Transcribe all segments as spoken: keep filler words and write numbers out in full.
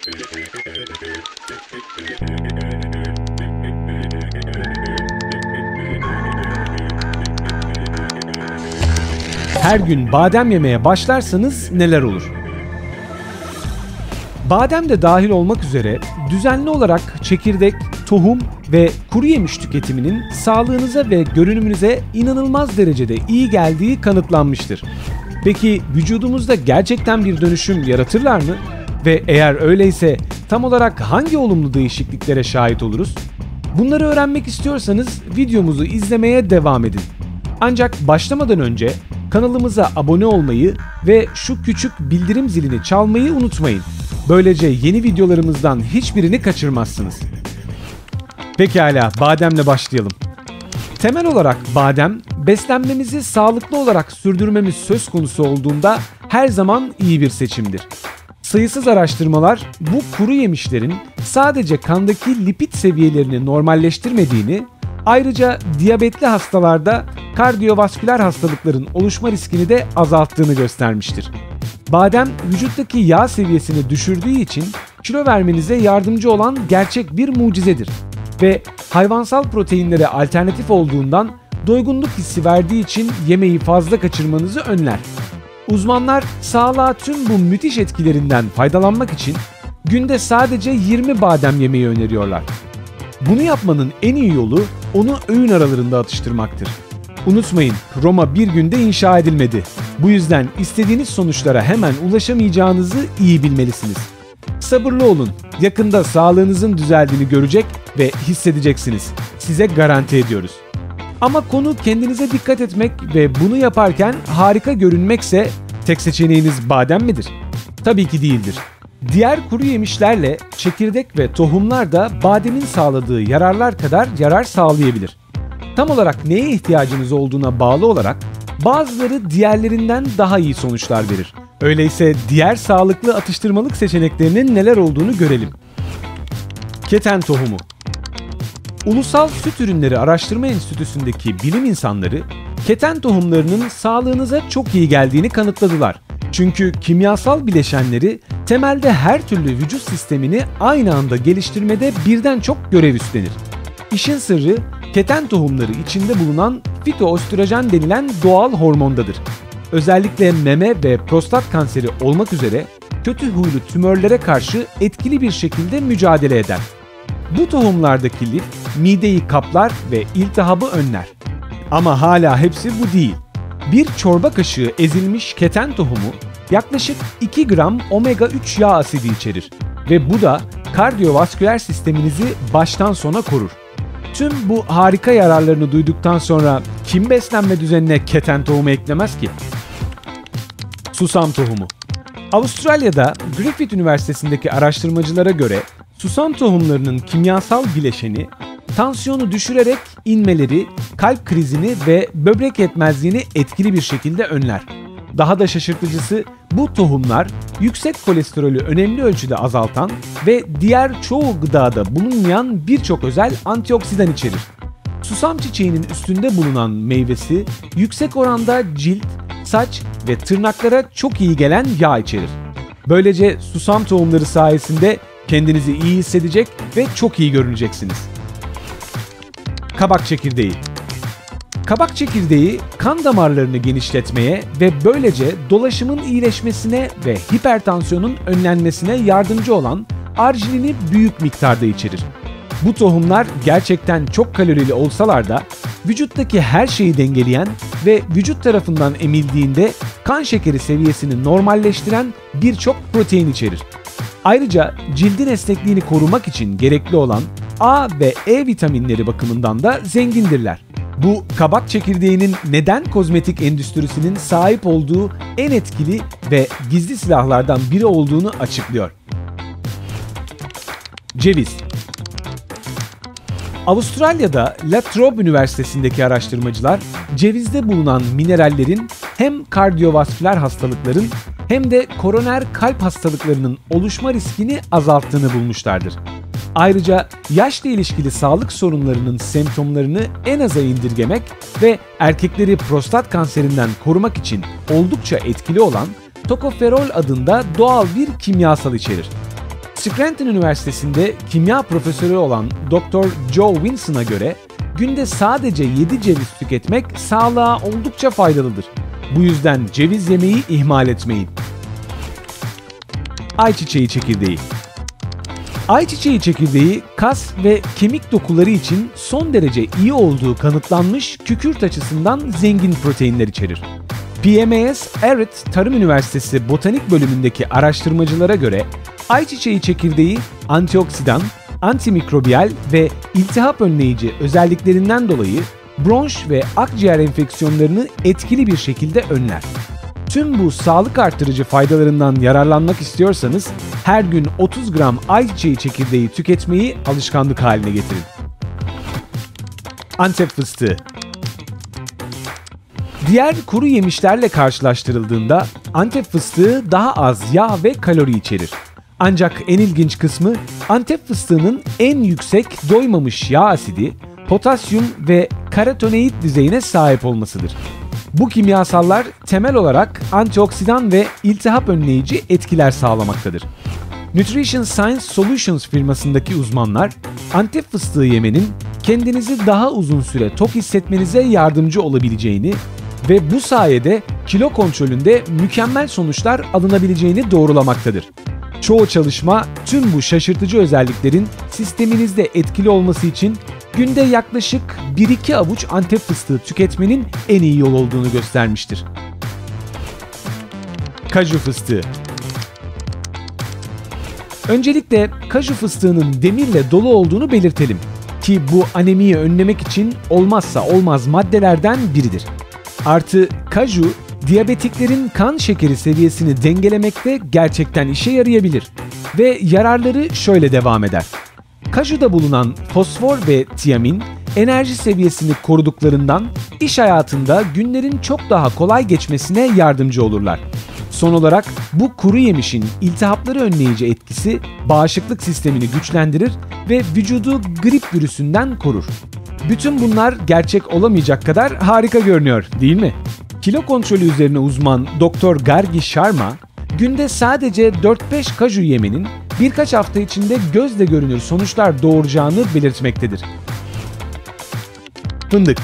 Her gün badem yemeye başlarsanız neler olur? Badem de dahil olmak üzere düzenli olarak çekirdek, tohum ve kuru yemiş tüketiminin sağlığınıza ve görünümünüze inanılmaz derecede iyi geldiği kanıtlanmıştır. Peki vücudumuzda gerçekten bir dönüşüm yaratırlar mı? Ve eğer öyleyse tam olarak hangi olumlu değişikliklere şahit oluruz? Bunları öğrenmek istiyorsanız videomuzu izlemeye devam edin. Ancak başlamadan önce kanalımıza abone olmayı ve şu küçük bildirim zilini çalmayı unutmayın. Böylece yeni videolarımızdan hiçbirini kaçırmazsınız. Pekala, bademle başlayalım. Temel olarak badem, beslenmemizi sağlıklı olarak sürdürmemiz söz konusu olduğunda her zaman iyi bir seçimdir. Sayısız araştırmalar bu kuru yemişlerin sadece kandaki lipid seviyelerini normalleştirmediğini, ayrıca diyabetli hastalarda kardiyovasküler hastalıkların oluşma riskini de azalttığını göstermiştir. Badem, vücuttaki yağ seviyesini düşürdüğü için kilo vermenize yardımcı olan gerçek bir mucizedir. Ve hayvansal proteinlere alternatif olduğundan doygunluk hissi verdiği için yemeği fazla kaçırmanızı önler. Uzmanlar sağlığa tüm bu müthiş etkilerinden faydalanmak için günde sadece yirmi badem yemeyi öneriyorlar. Bunu yapmanın en iyi yolu onu öğün aralarında atıştırmaktır. Unutmayın, Roma bir günde inşa edilmedi. Bu yüzden istediğiniz sonuçlara hemen ulaşamayacağınızı iyi bilmelisiniz. Sabırlı olun, yakında sağlığınızın düzeldiğini görecek ve hissedeceksiniz. Size garanti ediyoruz. Ama konu kendinize dikkat etmek ve bunu yaparken harika görünmekse tek seçeneğiniz badem midir? Tabii ki değildir. Diğer kuru yemişlerle çekirdek ve tohumlar da bademin sağladığı yararlar kadar yarar sağlayabilir. Tam olarak neye ihtiyacınız olduğuna bağlı olarak bazıları diğerlerinden daha iyi sonuçlar verir. Öyleyse diğer sağlıklı atıştırmalık seçeneklerinin neler olduğunu görelim. Keten tohumu. Ulusal Süt Ürünleri Araştırma Enstitüsü'ndeki bilim insanları keten tohumlarının sağlığınıza çok iyi geldiğini kanıtladılar. Çünkü kimyasal bileşenleri temelde her türlü vücut sistemini aynı anda geliştirmede birden çok görev üstlenir. İşin sırrı keten tohumları içinde bulunan fitoöstrojen denilen doğal hormondadır. Özellikle meme ve prostat kanseri olmak üzere kötü huylu tümörlere karşı etkili bir şekilde mücadele eder. Bu tohumlardaki lif mideyi kaplar ve iltihabı önler. Ama hala hepsi bu değil. Bir çorba kaşığı ezilmiş keten tohumu yaklaşık iki gram omega üç yağ asidi içerir ve bu da kardiyovasküler sisteminizi baştan sona korur. Tüm bu harika yararlarını duyduktan sonra kim beslenme düzenine keten tohumu eklemez ki? Susam tohumu. Avustralya'da Griffith Üniversitesi'ndeki araştırmacılara göre susam tohumlarının kimyasal bileşeni tansiyonu düşürerek inmeleri, kalp krizini ve böbrek yetmezliğini etkili bir şekilde önler. Daha da şaşırtıcısı bu tohumlar yüksek kolesterolü önemli ölçüde azaltan ve diğer çoğu gıdada bulunmayan birçok özel antioksidan içerir. Susam çiçeğinin üstünde bulunan meyvesi yüksek oranda cilt, saç ve tırnaklara çok iyi gelen yağ içerir. Böylece susam tohumları sayesinde kendinizi iyi hissedecek ve çok iyi görüneceksiniz. Kabak çekirdeği. Kabak çekirdeği kan damarlarını genişletmeye ve böylece dolaşımın iyileşmesine ve hipertansiyonun önlenmesine yardımcı olan arginini büyük miktarda içerir. Bu tohumlar gerçekten çok kalorili olsalar da vücuttaki her şeyi dengeleyen ve vücut tarafından emildiğinde kan şekeri seviyesini normalleştiren birçok protein içerir. Ayrıca cildin esnekliğini korumak için gerekli olan A ve E vitaminleri bakımından da zengindirler. Bu kabak çekirdeğinin neden kozmetik endüstrisinin sahip olduğu en etkili ve gizli silahlardan biri olduğunu açıklıyor. Ceviz. Avustralya'da La Trobe Üniversitesi'ndeki araştırmacılar cevizde bulunan minerallerin hem kardiyovasküler hastalıkların hem de koroner kalp hastalıklarının oluşma riskini azalttığını bulmuşlardır. Ayrıca yaşla ilişkili sağlık sorunlarının semptomlarını en aza indirgemek ve erkekleri prostat kanserinden korumak için oldukça etkili olan tokoferol adında doğal bir kimyasal içerir. Scranton Üniversitesi'nde kimya profesörü olan doktor Joe Winson'a göre günde sadece yedi ceviz tüketmek sağlığa oldukça faydalıdır. Bu yüzden ceviz yemeyi ihmal etmeyin. Ayçiçeği çekirdeği. Ayçiçeği çekirdeği kas ve kemik dokuları için son derece iyi olduğu kanıtlanmış kükürt açısından zengin proteinler içerir. P M S Arrett Tarım Üniversitesi Botanik Bölümündeki araştırmacılara göre ayçiçeği çekirdeği antioksidan, antimikrobiyal ve iltihap önleyici özelliklerinden dolayı bronş ve akciğer enfeksiyonlarını etkili bir şekilde önler. Tüm bu sağlık artırıcı faydalarından yararlanmak istiyorsanız her gün otuz gram ayçiçeği çekirdeği tüketmeyi alışkanlık haline getirin. Antep fıstığı. Diğer kuru yemişlerle karşılaştırıldığında Antep fıstığı daha az yağ ve kalori içerir. Ancak en ilginç kısmı Antep fıstığının en yüksek doymamış yağ asidi, potasyum ve karotenoid düzeyine sahip olmasıdır. Bu kimyasallar temel olarak antioksidan ve iltihap önleyici etkiler sağlamaktadır. Nutrition Science Solutions firmasındaki uzmanlar, Antep fıstığı yemenin kendinizi daha uzun süre tok hissetmenize yardımcı olabileceğini ve bu sayede kilo kontrolünde mükemmel sonuçlar alınabileceğini doğrulamaktadır. Çoğu çalışma tüm bu şaşırtıcı özelliklerin sisteminizde etkili olması için günde yaklaşık bir iki avuç Antep fıstığı tüketmenin en iyi yol olduğunu göstermiştir. Kaju fıstığı. Öncelikle kaju fıstığının demirle dolu olduğunu belirtelim ki bu anemiyi önlemek için olmazsa olmaz maddelerden biridir. Artı kaju, diyabetiklerin kan şekeri seviyesini dengelemekte gerçekten işe yarayabilir ve yararları şöyle devam eder. Kajuda bulunan fosfor ve tiamin, enerji seviyesini koruduklarından iş hayatında günlerin çok daha kolay geçmesine yardımcı olurlar. Son olarak bu kuru yemişin iltihapları önleyici etkisi bağışıklık sistemini güçlendirir ve vücudu grip virüsünden korur. Bütün bunlar gerçek olamayacak kadar harika görünüyor, değil mi? Kilo kontrolü üzerine uzman doktor Gargi Sharma, günde sadece dört beş kaju yemenin birkaç hafta içinde gözle görünür sonuçlar doğuracağını belirtmektedir. Fındık.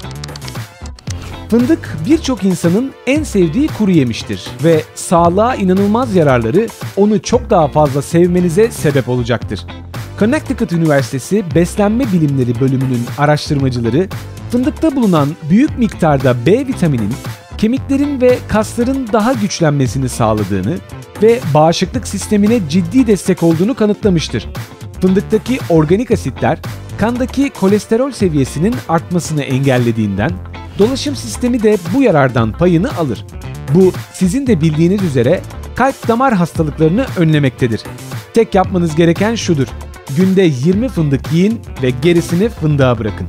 Fındık birçok insanın en sevdiği kuru yemiştir ve sağlığa inanılmaz yararları onu çok daha fazla sevmenize sebep olacaktır. Connecticut Üniversitesi Beslenme Bilimleri Bölümünün araştırmacıları, fındıkta bulunan büyük miktarda B vitaminin kemiklerin ve kasların daha güçlenmesini sağladığını ve bağışıklık sistemine ciddi destek olduğunu kanıtlamıştır. Fındıktaki organik asitler, kandaki kolesterol seviyesinin artmasını engellediğinden, dolaşım sistemi de bu yarardan payını alır. Bu, sizin de bildiğiniz üzere kalp damar hastalıklarını önlemektedir. Tek yapmanız gereken şudur: günde yirmi fındık yiyin ve gerisini fındığa bırakın.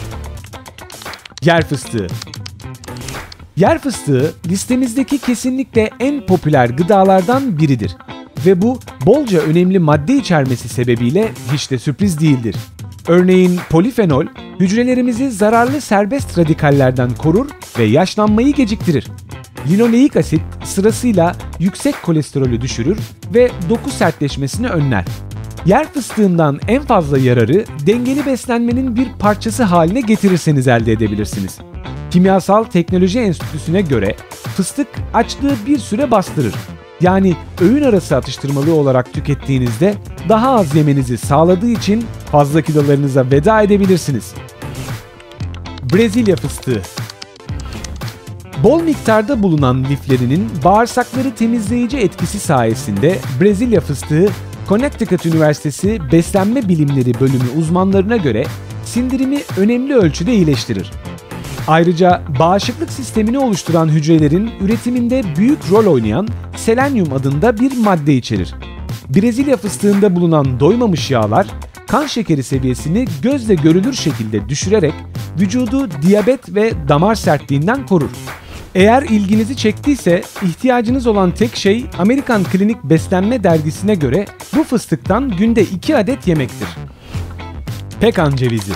Yer fıstığı. Yer fıstığı listemizdeki kesinlikle en popüler gıdalardan biridir ve bu bolca önemli madde içermesi sebebiyle hiç de sürpriz değildir. Örneğin polifenol, hücrelerimizi zararlı serbest radikallerden korur ve yaşlanmayı geciktirir. Linoleik asit sırasıyla yüksek kolesterolü düşürür ve doku sertleşmesini önler. Yer fıstığından en fazla yararı dengeli beslenmenin bir parçası haline getirirseniz elde edebilirsiniz. Kimyasal Teknoloji Enstitüsü'ne göre fıstık açlığı bir süre bastırır. Yani öğün arası atıştırmalığı olarak tükettiğinizde daha az yemenizi sağladığı için fazla kilolarınıza veda edebilirsiniz. Brezilya fıstığı. Bol miktarda bulunan liflerinin bağırsakları temizleyici etkisi sayesinde Brezilya fıstığı, Connecticut Üniversitesi Beslenme Bilimleri Bölümü uzmanlarına göre sindirimi önemli ölçüde iyileştirir. Ayrıca bağışıklık sistemini oluşturan hücrelerin üretiminde büyük rol oynayan selenyum adında bir madde içerir. Brezilya fıstığında bulunan doymamış yağlar, kan şekeri seviyesini gözle görülür şekilde düşürerek vücudu diyabet ve damar sertliğinden korur. Eğer ilginizi çektiyse ihtiyacınız olan tek şey Amerikan Klinik Beslenme Dergisi'ne göre bu fıstıktan günde iki adet yemektir. Pekan cevizi.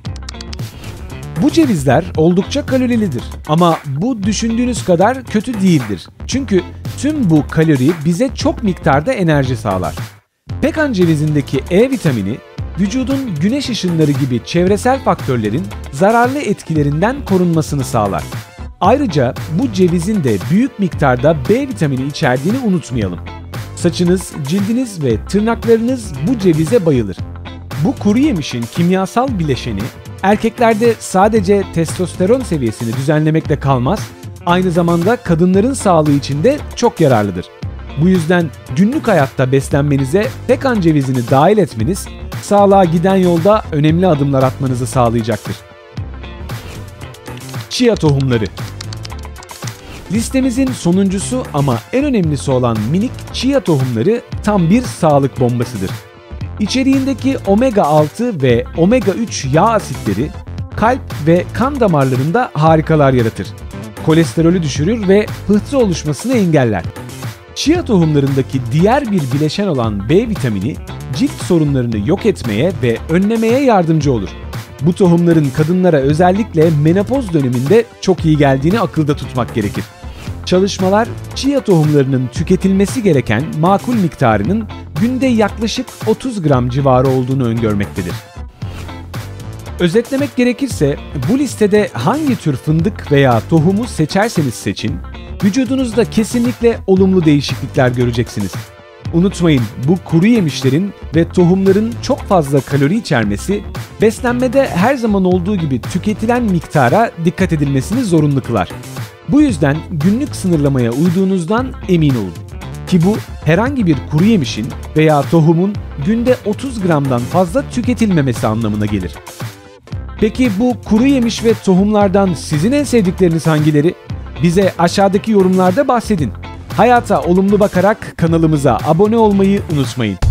Bu cevizler oldukça kalorilidir ama bu düşündüğünüz kadar kötü değildir. Çünkü tüm bu kalori bize çok miktarda enerji sağlar. Pekan cevizindeki E vitamini, vücudun güneş ışınları gibi çevresel faktörlerin zararlı etkilerinden korunmasını sağlar. Ayrıca bu cevizin de büyük miktarda B vitamini içerdiğini unutmayalım. Saçınız, cildiniz ve tırnaklarınız bu cevize bayılır. Bu kuru yemişin kimyasal bileşeni, erkeklerde sadece testosteron seviyesini düzenlemekle kalmaz, aynı zamanda kadınların sağlığı için de çok yararlıdır. Bu yüzden günlük hayatta beslenmenize pekan cevizini dahil etmeniz, sağlığa giden yolda önemli adımlar atmanızı sağlayacaktır. Chia tohumları. Listemizin sonuncusu ama en önemlisi olan minik chia tohumları tam bir sağlık bombasıdır. İçeriğindeki omega altı ve omega üç yağ asitleri kalp ve kan damarlarında harikalar yaratır. Kolesterolü düşürür ve pıhtı oluşmasını engeller. Chia tohumlarındaki diğer bir bileşen olan B vitamini cilt sorunlarını yok etmeye ve önlemeye yardımcı olur. Bu tohumların kadınlara özellikle menopoz döneminde çok iyi geldiğini akılda tutmak gerekir. Çalışmalar, chia tohumlarının tüketilmesi gereken makul miktarının günde yaklaşık otuz gram civarı olduğunu öngörmektedir. Özetlemek gerekirse, bu listede hangi tür fındık veya tohumu seçerseniz seçin, vücudunuzda kesinlikle olumlu değişiklikler göreceksiniz. Unutmayın, bu kuru yemişlerin ve tohumların çok fazla kalori içermesi, beslenmede her zaman olduğu gibi tüketilen miktara dikkat edilmesini zorunlu kılar. Bu yüzden günlük sınırlamaya uyduğunuzdan emin olun. Ki bu herhangi bir kuru yemişin veya tohumun günde otuz gramdan fazla tüketilmemesi anlamına gelir. Peki bu kuru yemiş ve tohumlardan sizin en sevdikleriniz hangileri? Bize aşağıdaki yorumlarda bahsedin. Hayata olumlu bakarak kanalımıza abone olmayı unutmayın.